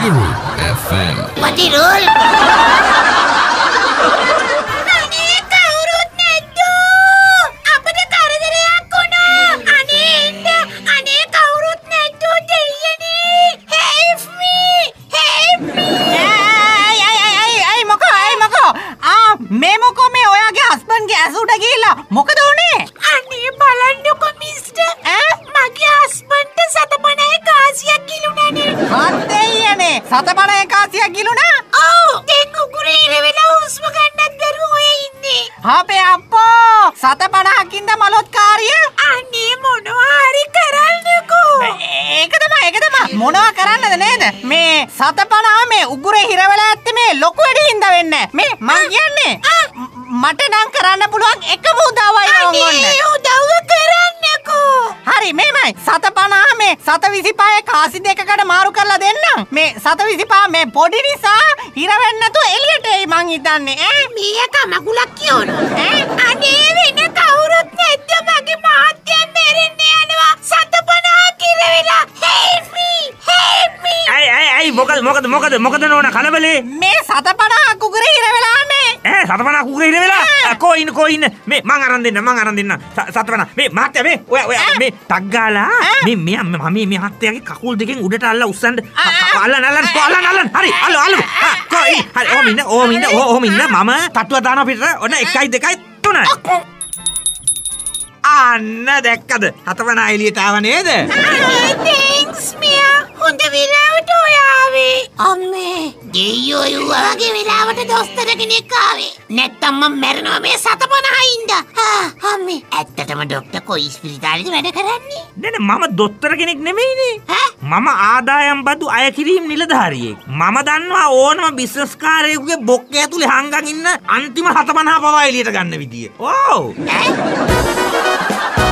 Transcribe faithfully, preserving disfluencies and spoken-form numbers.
Hiru F M. Pati roll. මොකද උනේ? අනේ බලන්නකො මිස්ටර්. ඈ මගේ හස්බන්ඩ් සතපනය කාසියක් ගිලුණානේ. හත්දෙයියනේ සතපනය කාසියක් ගිලුණා? ඔව් දැන් උගුරේ ඉර වෙලා හුස්ම ගන්නත් බැරුව ඔය ඉන්නේ. අපේ අප්පෝ සතපනහකින්ද මලොත් කාරිය? අනේ මොනවා හරි කරන්නකෝ. ඒක තමයි ඒක තමයි. මොනවා කරන්නද නේද? මේ සතපනහ මේ උගුරේ හිර වෙලා ඇත්තේ මේ ලොකු වැඩි හින්දා වෙන්නේ. මේ මං කියන්නේ මට නම් කරන්න පුළුවන් එකම උදව්වයි ඕගොල්ලෝ. අනේ උදව්ව කරන්නකෝ. හරි මේමයි සතපනහ මේ සත විසිපහේ කාසි දෙකකට මාරු කරලා දෙන්නම්. මේ සත විසිපහ මේ පොඩි නිසා හිර වෙන්නේ නැතුව එළියට එයි මං හිතන්නේ ඈ. මේක මගුලක් කියනවා. ඈ අනේ වෙන කවුරුත් නැද්ද මගේ මාත්‍යන් මෙරෙන්න යනවා. සතපනහ කිර වෙලා help me help me. අය අය අය මොකද මොකද මොකද මොකද නෝනා කලබලේ? මේ සතපනහ කුකුරේ හිර වෙලානේ. ඈ සතපනහ කුකුරේ හිර වෙලා? කෝ ඉන්න කෝ ඉන්න මේ මං අරන් දෙන්න මං අරන් දෙන්න. සතපනහ මේ මහත්තයා මේ ඔය ඔය මේ ටක් ගාලා මේ මේ මම මේ මහත්තයාගේ කකුල් දෙකෙන් උඩට අල්ල උස්සන්න අල්ලන්න අල්ලන්න අල්ලන්න අල්ලන්න හරි අල්ල අල්ල කොයි හරි ඕම ඉන්න ඕම ඉන්න ඕම ඉන්න මම තට්ටුව දානවා පිටට ඔන්න එකයි දෙකයි තුනයි අන්න දැක්කද සතපනහ එළියට ආව නේද? thanks මියා හොඳ වෙලාවට ඔයාවේ. අම්මේ දෙයියෝ වගේ වෙලාවට දොස්තර කෙනෙක් ආවේ. නැත්තම් මම මැරෙනවා මේ සතපනහ ඉඳලා. ආ අම්මේ ඇත්තටම ડોක්ටර් කොයි ස්පිරිතාලෙද වැඩ කරන්නේ? නේ මම දොස්තර කෙනෙක් නෙමෙයිනේ. මම ආදායම් බදු අය කිරීම නිලධාරියෙක්. මම දන්නවා ඕනම බිස්නස් කාරයෙකුගේ බොක්ක ඇතුලේ හංගන් ඉන්න අන්තිම සතපනහ පවා එළියට ගන්න විදිය. ඕව්.